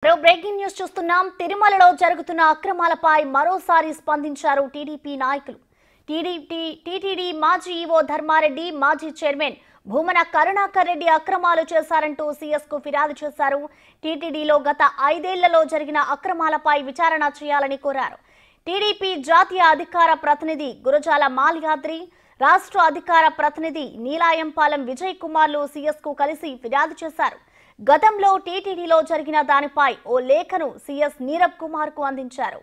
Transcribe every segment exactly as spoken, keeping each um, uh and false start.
మరో breaking news చూస్తున్నాం. తిరుమలలో జరుగుతున్న అక్రమాలపై మరోసారి స్పందించారు టీడీపీ నాయకులు. టీడీపీ టీటీడీ మాజీ ఈవో ధర్మారెడ్డి, మాజీ చైర్మన్ భూమన కరుణాకర్ రెడ్డి అక్రమాలు చేశారంటూ సీఎస్ కు ఫిర్యాదు చేశారు. టీటీడీలో గత ఐదేళ్లలో జరిగిన అక్రమాలపై విచారణ చేయాలని కోరారు. టీడీపీ జాతీయ అధికార ప్రతినిధి గురజాల మాల్యాద్రి, రాష్ట్ర అధికార ప్రతినిధి నీలాయంపాలెం విజయ్ కుమార్లు సీఎస్ కు కలిసి ఫిర్యాదు చేశారు. గతంలో టీటీడీలో జరిగిన దానిపై ఓ లేఖను సీఎస్ నీరబ్ కుమార్ కు అందించారు.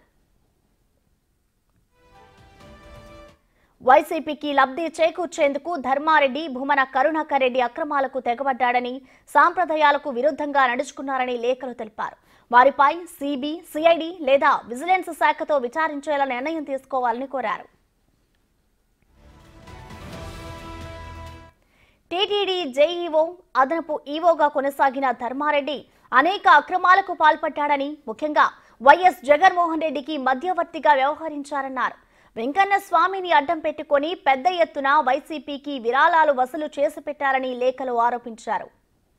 వైసీపీకి లబ్ధి చేకూర్చేందుకు ధర్మారెడ్డి, భూమన కరుణాకర్ రెడ్డి అక్రమాలకు తెగబడ్డాడని, సాంప్రదాయాలకు విరుద్ధంగా నడుచుకున్నారని లేఖలు తెలిపారు. వారిపై సీబీ, సిఐడి లేదా విజిలెన్స్ శాఖతో విచారించేలా నిర్ణయం తీసుకోవాలని కోరారు. టీటీడీ జేఈఓ, అదనపు ఈవోగా కొనసాగిన ధర్మారెడ్డి అనేక అక్రమాలకు పాల్పడ్డాడని, ముఖ్యంగా వైఎస్ జగన్మోహన్ రెడ్డికి మధ్యవర్తిగా వ్యవహరించారన్నారు. వెంకన్న స్వామిని అడ్డం పెట్టుకుని పెద్ద ఎత్తున వైసీపీకి విరాళాలు వసూలు చేసి పెట్టారని లేఖలు ఆరోపించారు.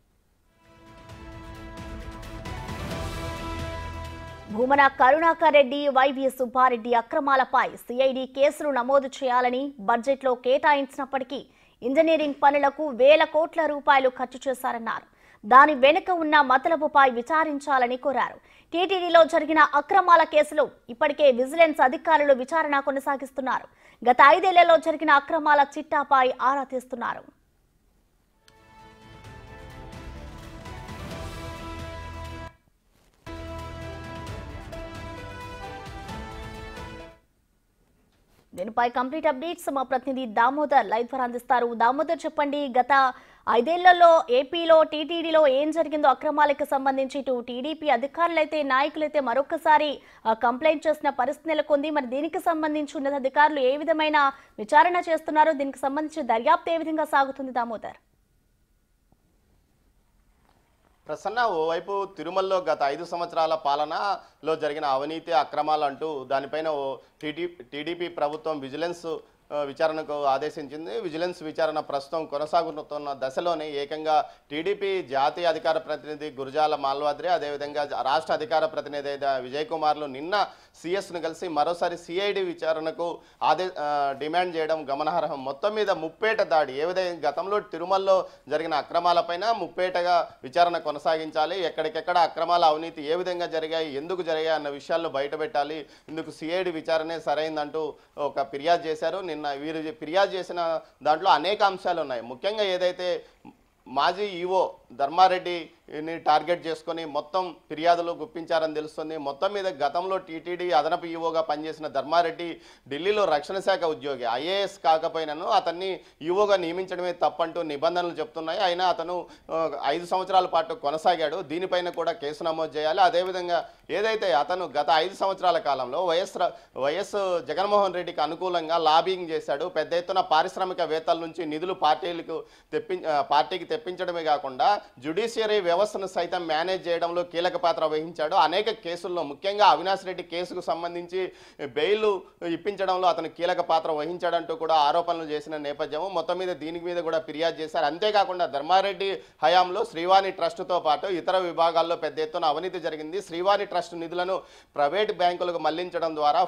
భూమన కరుణాకర్ రెడ్డి, వైవి సుబ్బారెడ్డి అక్రమాలపై సిఐడి కేసులు నమోదు చేయాలని బడ్జెట్లో కేటాయించినప్పటికీ ఇంజనీరింగ్ పనులకు వేల కోట్ల రూపాయలు ఖర్చు చేశారన్నారు. దాని వెనుక ఉన్న మతలబుపై విచారించాలని కోరారు. టీటీడీలో జరిగిన అక్రమాల కేసులో ఇప్పటికే విజిలెన్స్ అధికారులు విచారణ కొనసాగిస్తున్నారు. గత ఐదేళ్లలో జరిగిన అక్రమాల చిట్టాపై ఆరా తీస్తున్నారు. దీనిపై కంప్లీట్ అప్డేట్స్ మా ప్రతినిధి దామోదర్ లైవ్ ద్వారా అందిస్తారు. దామోదర్, చెప్పండి, గత ఐదేళ్లలో ఏపీలో టీటీడీలో ఏం జరిగిందో అక్రమాలకు సంబంధించి ఇటు టీడీపీ అధికారులైతే, నాయకులైతే మరొకసారి కంప్లైంట్ చేసిన పరిస్థితి నెలకొంది. మరి దీనికి సంబంధించి ఉన్నత అధికారులు ఏ విధమైన విచారణ చేస్తున్నారో, దీనికి సంబంధించి దర్యాప్తు ఏ విధంగా సాగుతుంది దామోదర్? ప్రసన్న, ఓవైపు తిరుమలలో గత ఐదు సంవత్సరాల పాలనలో జరిగిన అవినీతి అక్రమాలు అంటూ దానిపైన ఓ టీడీ టీడీపీ ప్రభుత్వం విజిలెన్స్ విచారణకు ఆదేశించింది. విజిలెన్స్ విచారణ ప్రస్తుతం కొనసాగుతున్న దశలోనే ఏకంగా టీడీపీ జాతీయ అధికార ప్రతినిధి గురజాల మాల్యాద్రి, అదేవిధంగా రాష్ట్ర అధికార ప్రతినిధి విజయ్ కుమార్లు నిన్న సీఎస్ను కలిసి మరోసారి సిఐడి విచారణకు ఆదే డిమాండ్ చేయడం గమనార్హం. మొత్తం మీద ముప్పేట దాడి, ఏ విధంగా గతంలో తిరుమలలో జరిగిన అక్రమాలపైన ముప్పేటగా విచారణ కొనసాగించాలి, ఎక్కడికెక్కడ అక్రమాల అవినీతి ఏ విధంగా జరిగాయి, ఎందుకు జరిగాయి అన్న విషయాల్లో బయటపెట్టాలి, ఇందుకు సిఐడి విచారణే సరైందంటూ ఒక ఫిర్యాదు చేశారు. నిన్న వీరు ఫిర్యాదు చేసిన దాంట్లో అనేక అంశాలు ఉన్నాయి. ముఖ్యంగా ఏదైతే మాజీ ఈవో ధర్మారెడ్డిని టార్గెట్ చేసుకొని మొత్తం ఫిర్యాదులు గుప్పించారని తెలుస్తుంది. మొత్తం మీద గతంలో టీటీడీ అదనపు ఈవోగా పనిచేసిన ధర్మారెడ్డి ఢిల్లీలో రక్షణ శాఖ ఉద్యోగి, ఐఏఎస్ కాకపోయినను అతన్ని ఈవోగా నియమించడమే తప్పంటూ నిబంధనలు చెప్తున్నాయి. అయినా అతను ఐదు సంవత్సరాల పాటు కొనసాగాడు. దీనిపైన కూడా కేసు నమోదు చేయాలి. అదేవిధంగా ఏదైతే అతను గత ఐదు సంవత్సరాల కాలంలో వైఎస్ వైఎస్ జగన్మోహన్ రెడ్డికి అనుకూలంగా లాబింగ్ చేశాడు. పెద్ద ఎత్తున పారిశ్రామికవేత్తల నుంచి నిధులు పార్టీలకు తెప్పి పార్టీకి తెప్పించడమే కాకుండా జ్యుడిషియరీ వ్యవస్థను సైతం మేనేజ్ చేయడంలో కీలక పాత్ర వహించాడు. అనేక కేసుల్లో, ముఖ్యంగా అవినాష్ రెడ్డి కేసుకు సంబంధించి బెయిల్ ఇప్పించడంలో అతను కీలక పాత్ర వహించాడంటూ కూడా ఆరోపణలు చేసిన నేపథ్యం. మొత్తం మీద దీనికి మీద కూడా ఫిర్యాదు చేశారు. అంతేకాకుండా ధర్మారెడ్డి హయాంలో శ్రీవాణి ట్రస్టుతో పాటు ఇతర విభాగాల్లో పెద్ద ఎత్తున అవినీతి జరిగింది. శ్రీవాణి ట్రస్ట్ నిధులను ప్రైవేట్ బ్యాంకులకు మళ్లించడం ద్వారా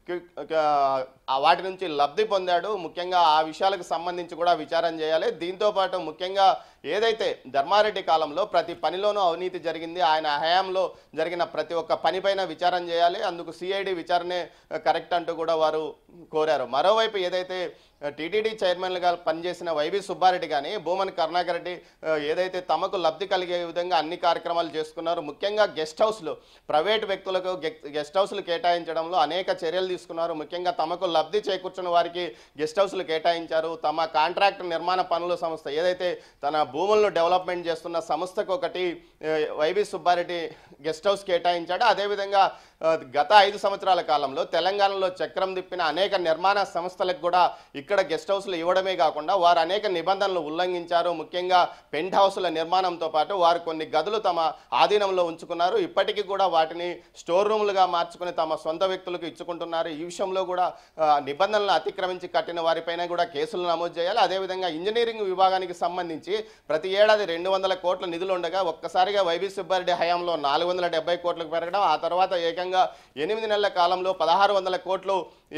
వాటి నుంచి లబ్ధి పొందాడు. ముఖ్యంగా ఆ విషయాలకు సంబంధించి కూడా విచారణ చేయాలి. దీంతో పాటు ముఖ్యంగా ఏదైతే ధర్మారెడ్డి కాలంలో ప్రతి పనిలోనూ అవినీతి జరిగింది, ఆయన హయాంలో జరిగిన ప్రతి ఒక్క పనిపైన విచారణ చేయాలి, అందుకు సిఐడి విచారణే కరెక్ట్ అంటూ కూడా వారు కోరారు. మరోవైపు ఏదైతే టీటీడీ చైర్మన్లుగా పనిచేసిన వైవి సుబ్బారెడ్డి కానీ, భూమన కరుణాకర్ రెడ్డి ఏదైతే తమకు లబ్ధి కలిగే విధంగా అన్ని కార్యక్రమాలు చేసుకున్నారు. ముఖ్యంగా గెస్ట్ హౌస్లు, ప్రైవేట్ వ్యక్తులకు గెస్ట్ హౌస్లు కేటాయించడంలో అనేక చర్యలు తీసుకున్నారు. ముఖ్యంగా తమకు లబ్ధి చేకూర్చున్న వారికి గెస్ట్ హౌస్లు కేటాయించారు. తమ కాంట్రాక్ట్ నిర్మాణ పనుల సంస్థ ఏదైతే తన భూములను డెవలప్మెంట్ చేస్తున్న సంస్థకు ఒకటి వైవి సుబ్బారెడ్డి గెస్ట్ హౌస్ కేటాయించాడు. అదేవిధంగా గత ఐదు సంవత్సరాల కాలంలో తెలంగాణలో చక్రం తిప్పిన అనేక నిర్మాణ సంస్థలకు కూడా ఇక్కడ గెస్ట్ హౌస్లు ఇవ్వడమే కాకుండా వారు అనేక నిబంధనలు ఉల్లంఘించారు. ముఖ్యంగా పెంట్ హౌస్ల నిర్మాణంతో పాటు వారు కొన్ని గదులు తమ ఆధీనంలో ఉంచుకున్నారు. ఇప్పటికీ కూడా వాటిని స్టోర్ రూములుగా మార్చుకుని తమ సొంత వ్యక్తులకు ఇచ్చుకుంటున్నారు. ఈ విషయంలో కూడా నిబంధనలను అతిక్రమించి కట్టిన వారిపైన కూడా కేసులు నమోదు చేయాలి. అదేవిధంగా ఇంజనీరింగ్ విభాగానికి సంబంధించి ప్రతి ఏడాది రెండు వందల కోట్ల నిధులు ఉండగా ఒక్కసారిగా వైవి సుబ్బారెడ్డి హయాంలో నాలుగు వందల డెబ్బై కోట్లకు పెరగడం, ఆ తర్వాత ఏకంగా ఎనిమిది నెలల కాలంలో పదహారు వందల కోట్లు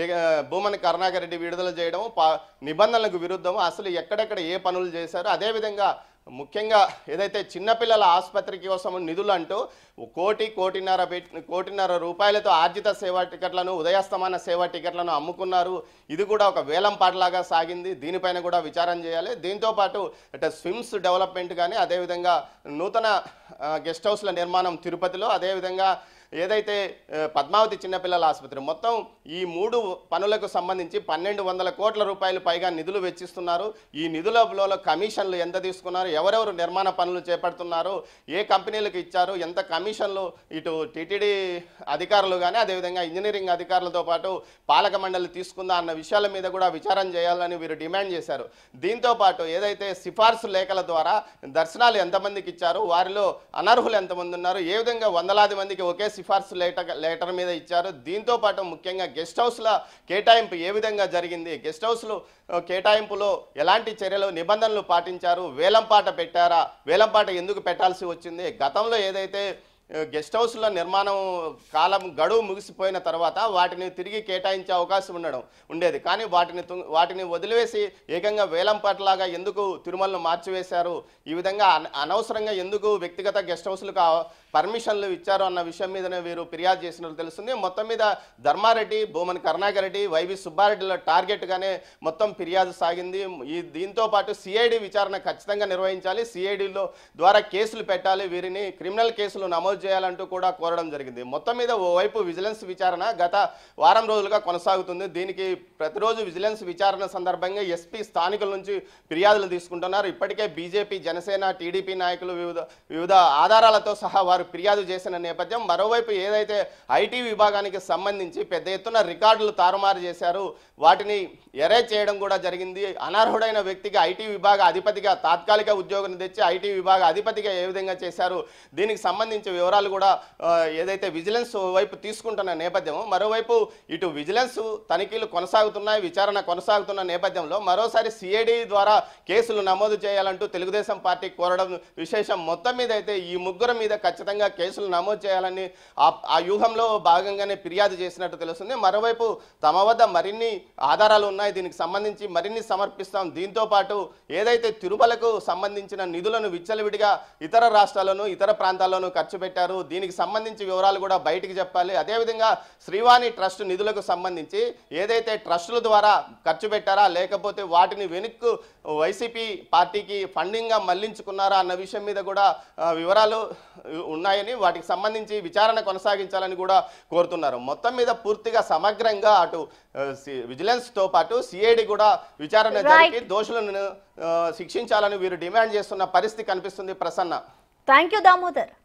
భూమన కరుణాకర్ రెడ్డి విడుదల చేయడం నిబంధనలకు విరుద్ధం. అసలు ఎక్కడెక్కడ ఏ పనులు చేశారు. అదేవిధంగా ముఖ్యంగా ఏదైతే చిన్నపిల్లల ఆసుపత్రి కోసం నిధులు అంటూ కోటి కోటిన్నర కోటిన్నర రూపాయలతో ఆర్జిత సేవా టికెట్లను ఉదయాస్తమాన సేవా టికెట్లను అమ్ముకున్నారు. ఇది కూడా ఒక వేలం పాటలాగా సాగింది. దీనిపైన కూడా విచారణ చేయాలి. దీంతోపాటు అంటే స్విమ్స్ డెవలప్మెంట్ కానీ అదేవిధంగా నూతన గెస్ట్ హౌస్ల నిర్మాణం తిరుపతిలో, అదేవిధంగా ఏదైతే పద్మావతి చిన్నపిల్లల ఆసుపత్రి, మొత్తం ఈ మూడు పనులకు సంబంధించి పన్నెండు వందల కోట్ల రూపాయలు పైగా నిధులు వెచ్చిస్తున్నారు. ఈ నిధులలో కమిషన్లు ఎంత తీసుకున్నారు, ఎవరెవరు నిర్మాణ పనులు చేపడుతున్నారు, ఏ కంపెనీలకు ఇచ్చారు, ఎంత కమిషన్లు ఇటు టీటీడీ అధికారులు కానీ అదేవిధంగా ఇంజనీరింగ్ అధికారులతో పాటు పాలక మండలి తీసుకుందా అన్న విషయాల మీద కూడా విచారణ చేయాలని వీరు డిమాండ్ చేశారు. దీంతో పాటు ఏదైతే సిఫార్సు లేఖల ద్వారా దర్శనాలు ఎంతమందికి ఇచ్చారు, వారిలో అనర్హులు ఎంతమంది ఉన్నారు, ఏ విధంగా వందలాది మందికి ఒకే సిఫార్సు లేటర్ లేటర్ మీద ఇచ్చారు. దీంతో పాటు ముఖ్యంగా గెస్ట్ హౌస్ల కేటాయింపు ఏ విధంగా జరిగింది, గెస్ట్ హౌస్లు కేటాయింపులో ఎలాంటి చర్యలు నిబంధనలు పాటించారు, వేలంపాట పెట్టారా, వేలంపాట ఎందుకు పెట్టాల్సి వచ్చింది, గతంలో ఏదైతే గెస్ట్ హౌస్ల నిర్మాణం కాలం గడువు ముగిసిపోయిన తర్వాత వాటిని తిరిగి కేటాయించే అవకాశం ఉండడం ఉండేది. కానీ వాటిని వాటిని వదిలివేసి ఏకంగా వేలంపాటలాగా ఎందుకు తిరుమలను మార్చివేశారు, ఈ విధంగా అనవసరంగా ఎందుకు వ్యక్తిగత గెస్ట్ హౌస్లకు పర్మిషన్లు ఇచ్చారు అన్న విషయం మీదనే వీరు ఫిర్యాదు చేసినట్టు తెలుస్తుంది. మొత్తం మీద ధర్మారెడ్డి, భూమన కరుణాకర్ రెడ్డి, వైవి సుబ్బారెడ్డిల టార్గెట్గానే మొత్తం ఫిర్యాదు సాగింది. ఈ దీంతో పాటు సిఐడి విచారణ ఖచ్చితంగా నిర్వహించాలి, సిఐడిలో ద్వారా కేసులు పెట్టాలి, వీరిని క్రిమినల్ కేసులు నమోదు చేయాలంటూ కూడా కోరడం జరిగింది. మొత్తం మీద ఓవైపు విజిలెన్స్ విచారణ గత వారం రోజులుగా కొనసాగుతుంది. దీనికి ప్రతిరోజు విజిలెన్స్ విచారణ సందర్భంగా ఎస్పీ స్థానికుల నుంచి ఫిర్యాదులు తీసుకుంటున్నారు. ఇప్పటికే బీజేపీ, జనసేన, టీడీపీ నాయకులు వివిధ వివిధ ఆధారాలతో సహా వారు ఫిర్యాదు చేసిన నేపథ్యం. మరోవైపు ఏదైతే ఐటీ విభాగానికి సంబంధించి పెద్ద ఎత్తున రికార్డులు తారుమారు చేశారు, వాటిని ఎరేజ్ చేయడం కూడా జరిగింది. అనర్హుడైన వ్యక్తికి ఐటీ విభాగ అధిపతిగా తాత్కాలిక ఉద్యోగం తెచ్చి ఐటీ విభాగ అధిపతిగా ఏ విధంగా చేశారు, దీనికి సంబంధించి వివరాలు కూడా ఏదైతే విజిలెన్స్ వైపు తీసుకుంటున్న నేపథ్యం, మరోవైపు ఇటు విజిలెన్స్ తనిఖీలు కొనసాగుతున్నాయి, విచారణ కొనసాగుతున్న నేపథ్యంలో మరోసారి సిఐడి ద్వారా కేసులు నమోదు చేయాలంటూ తెలుగుదేశం పార్టీ కోరడం విశేషం. మొత్తం మీద అయితే ఈ ముగ్గురు మీద ఖచ్చితంగా కేసులు నమోదు చేయాలని ఆ వ్యూహంలో భాగంగానే ఫిర్యాదు చేసినట్టు తెలుస్తుంది. మరోవైపు తమ వద్ద మరిన్ని ఆధారాలు ఉన్నాయి, దీనికి సంబంధించి మరిన్ని సమర్పిస్తాం. దీంతో పాటు ఏదైతే తిరుమలకు సంబంధించిన నిధులను విచ్చలవిడిగా ఇతర రాష్ట్రాల్లోనూ ఇతర ప్రాంతాల్లోనూ ఖర్చు పెట్టారు, దీనికి సంబంధించి వివరాలు కూడా బయటికి చెప్పాలి. అదేవిధంగా శ్రీవాణి ట్రస్ట్ నిధులకు సంబంధించి ఏదైతే ట్రస్టుల ద్వారా ఖర్చు పెట్టారా లేకపోతే వాటిని వెనుక్కు వైసీపీ పార్టీకి ఫండింగ్గా మళ్లించుకున్నారా అన్న విషయం మీద కూడా వివరాలు ఉన్నాయని, వాటికి సంబంధించి విచారణ కొనసాగించాలని కూడా కోరుతున్నారు. మొత్తం మీద పూర్తిగా సమగ్రంగా అటు విజిలెన్స్తో పాటు సిఐడి కూడా విచారణ జరిపి దోషులను శిక్షించాలని వీరు డిమాండ్ చేస్తున్న పరిస్థితి కనిపిస్తుంది. Prasanna, thank you Damodar.